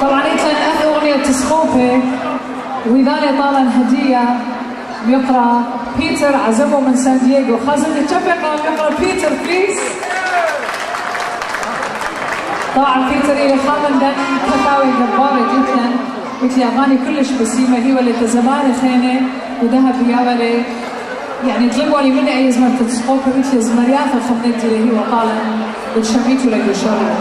طبعا كان أغنية تسخوبي وذالي طالع هدية بيقرأ بيتر عزمه من سان دييغو. خازن نتفق يقرأ بيتر بليز. طبعا بيتر إلي خامن دان كتاوي جبارة جدا مثل أغاني كلش بسيمة هي ولي زمان خينة وذهب يا ولي يعني تلقوا لي من أي زمان تسخوبي مثل زمريات الخمنتي اللي هي وطالع بتشميت ولا يشرب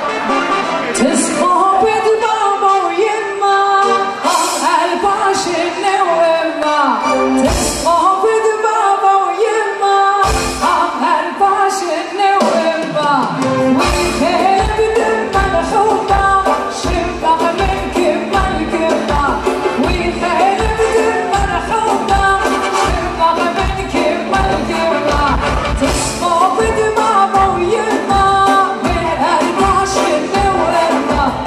تسخوبي بابا ويما الباش النوما تسخوبي بابا ويما الباش النوما ويخيب دم الحوطة شبه من كبه الكبه ويخيب دم الحوطة شبه من كبه الكبه تسخوبي بابا ويما الباش النوما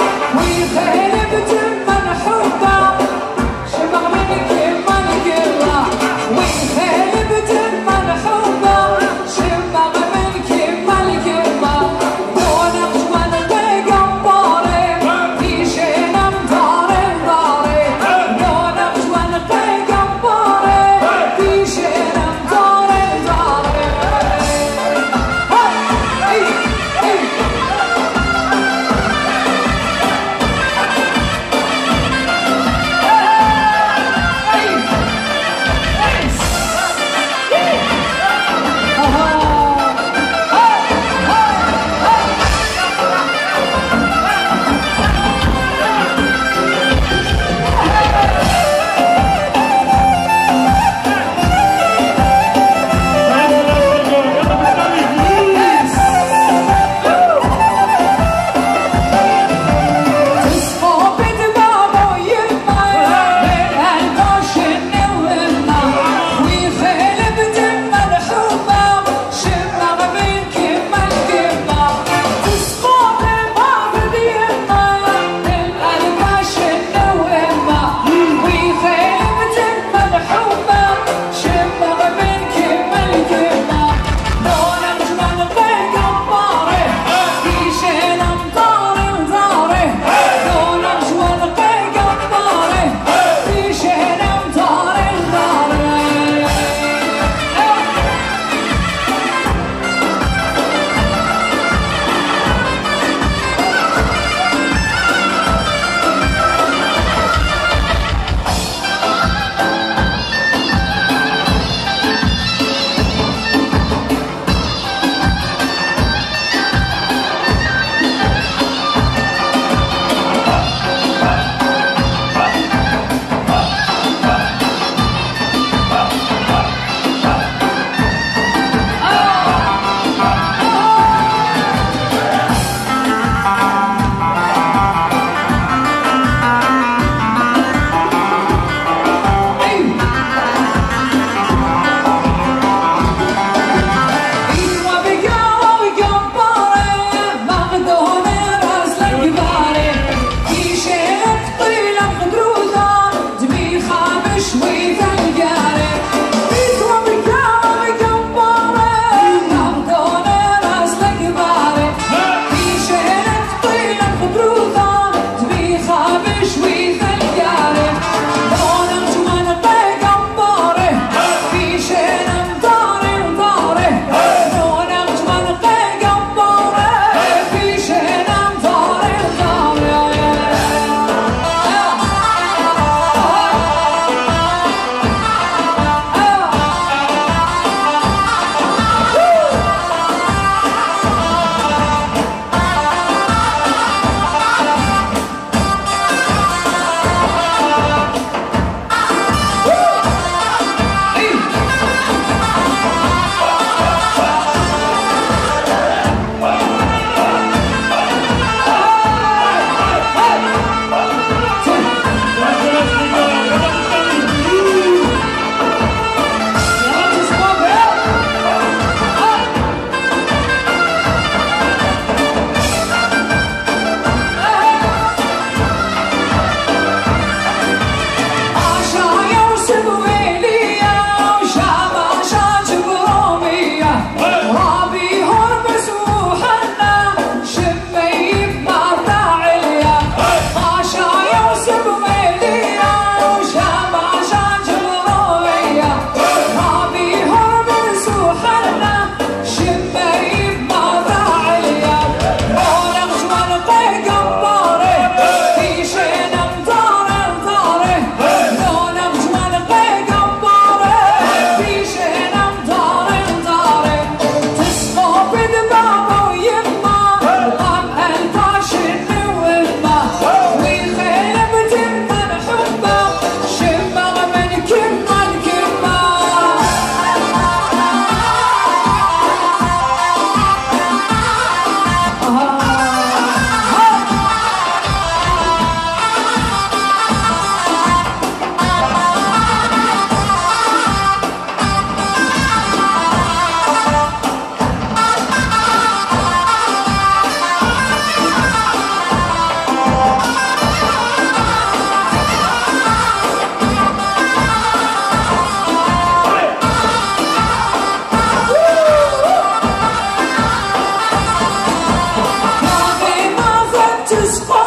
اسكت